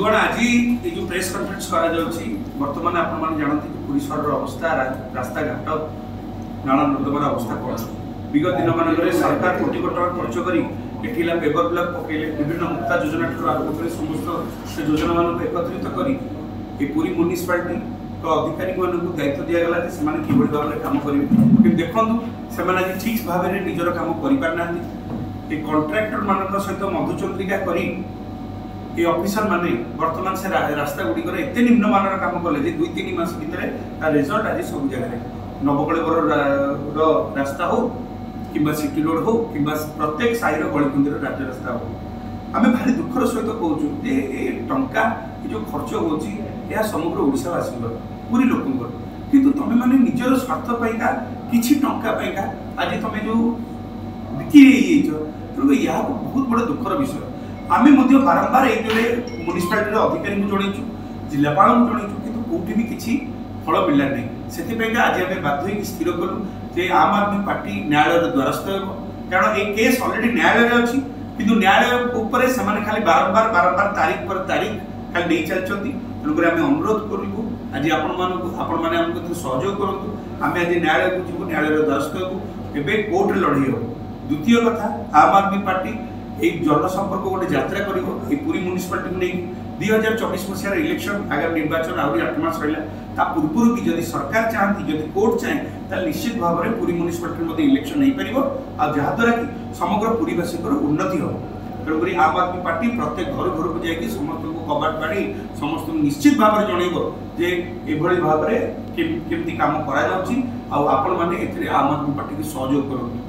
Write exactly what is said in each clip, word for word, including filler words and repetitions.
बंधुगण आज ये जो प्रेस कॉन्फ्रेंस करा जाउछि वर्तमान आपण माने जानते पुरी शहर अवस्था रास्ता घाट नाला नर्दमार अवस्था कौन विगत दिन मानक सरकार कोटी कोटी टका खर्च करी एठिला पेपर ब्लॉक पकेले विभिन्न मुक्ता योजना ठू आरंभ कर समस्त से योजना मान एकत्रित करी ए पूरी म्युनिसिपालिटी तो अधिकारी मानक दायित्व दिया गला से माने कि भाव में काम करेंगे कि देखु से आज ठीक भाव में निजर काम कर कॉन्ट्राक्टर मान सहित मधुचंद्रिका करी ये ऑफिसर माने वर्तमान से रास्ता गुड़िकर एत निम्नमान काम कले दुई तीन मास भितर रिजल्ट आज सब जगह नवकलेवर रास्ता हो कि सिटी रोड हो कि प्रत्येक साईर गलिकुंदर राज्य रास्ता हो आम भारी दुखर सहित कहूँ जे ये टंका जो खर्च हो समग्र ओडिशावासी पूरी लोक किंतु तुम मैंने निजर स्वार्थ पाइका किसी टंका पाइका आज तुम जो बिक्री तेणु यह बहुत बड़ा दुखर विषय आम बारंबार ये म्युनिसिपालिटी अधिकारी जनईचु जिलापाल जनईचु कि कौटी भी किसी फल मिलला नहीं से आज आम बाध्य स्थिर कलु जे आम आदमी पार्टी न्यायालय द्वारस्थ हो कारण ये केस अलरेडी न्यायालय अच्छी किंतु न्यायालय उपर से खाली बारंबार बारंबार तारीख पर तारीख खाली नहीं चलती तेणुक आम अनुरोध करूँ आज आपण मैंने सहयोग करूँ आम आज न्यायालय को जीव न्यायालय द्वारस्थ हो एवं कोर्टे लड़े हो द्वितीय कथा आम आदमी पार्टी एक जनसंपर्क गोटे यात्रा कर पूरी म्युनिसिपालिटी नहीं दुई हजार चौबीस मसीहार इलेक्शन आगामी निर्वाचन आहरी आठ मास रहा पूर्व भी जदि सरकार चाहती जदि कोर्ट चाहे तो निश्चित भाव में पूरी म्युनिसिपालिटी इलेक्शन नहीं पार जहाद्वारा कि समग्र पूरीवासी उन्नति हो तेणुक आम आदमी पार्टी प्रत्येक घर घर को जाकि समस्त को कबाट बाड़ी समस्त निश्चित भाव में जनइब जे एभली भाव में केमती काम करा जाउछि आ आपण माने एथिरे आम आदमी पार्टी की सहयोग करथि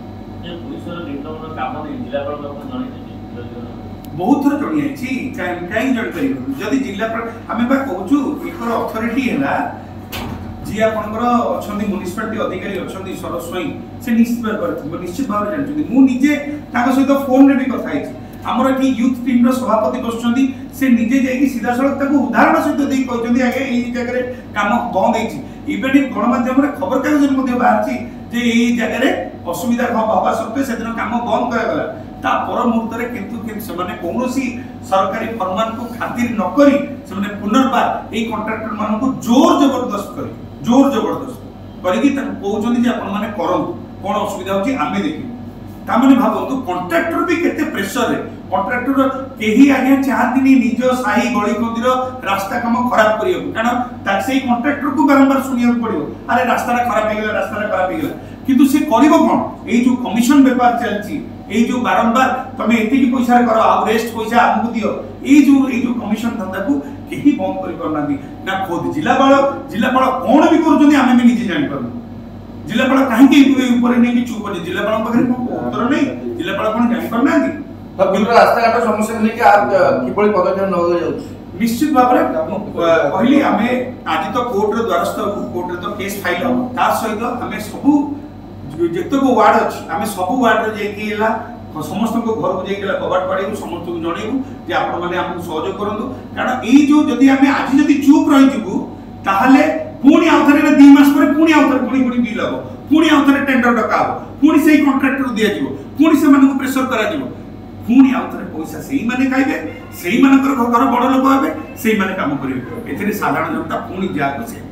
बहुत थर जणी आछि कहीं जानकारी जदि जिला आम कहूँ एक अथॉरिटी है जी आपंकर अच्छा म्युनिसिपालिटी अधिकारी अच्छा सरज स्वईं से निश्चित भाव निश्चित भाव में जानते मुझे सहित फोन रे भी कथा आमर ये यूथ टीम सभापति बसुँच से निजे जाकि सीधा सड़क उदाहरण सहित कहते आगे ये जगह काम बंद होती इवेन गणमाध्यम खबर कागज बाहरी जे ये जगह असुविधा हवा सत्वे से दिन काम बंद करागला ता पर मुहूर्त किंतु से कौन सरकारी फरमान को खातिर नक पुनर्बार ये कॉन्ट्रैक्टर मान को जोर जबरदस्त कर जोर जबरदस्त करके कहते करूँ कौन असुविधा होची आमे देखी तामने भावतु कॉन्ट्रैक्टर भी केते प्रेशर रे कॉन्ट्रैक्टर केही आगे चाहती निज साही गली कंदीर रास्ता काम खराब करियो कारण ताकसे कॉन्ट्रैक्टर को बारंबार सुनिया पड़ियो अरे रास्ता खराब हो गला रास्ता खराब हो गला किंतु से करिवो कोन ए जो कमिशन व्यापार चलची ए जो बारंबार तमे एति की पैसा करो आ रेस्ट पैसा हमकु दियो ए जो ए जो कमिशन धंदा को केही बंद करि करनादी ना खुद जिलापाल जिलापाल कोन भी करूछनी आमे भी निजे जानि परनु जिलापाल कहीं ऊपर नहीं चुप अच्छे जिलापाल उत्तर नहीं जिलापाल कौन जानी पारना रास्ता घाट समस्या लेकिन किभली पदक्षेप न निश्चित भाव में कहली आम आज तो कोर्ट द्वारस्थ कोर्ट तो केस फाइल हम ता सहित आम सबू जितक वार्ड अच्छी आम सब वार्ड जा समस्त घर को जाइए कबाट पाड़ू समस्त को जनइबू जे आपण मैंने आमको सहयोग करूँ कारण ये जो जदि आम आज जदि चुप रहीजु ताहले पुणी आउथरे दी मास पर पुणी आउथरे पुणी पुणी बिल हम पुणी आउथरे टेंडर डका हो पुणी से कॉन्ट्रैक्टर दिया जीवो पुणी से मानक प्रेशर करा जीवो पुणी आउथरे पैसा सेही माने खाइबे सेही मानकर घर बड़ लोक हेबे सेही माने काम करिवे एथिरे साधारण जनता पुणी जाको से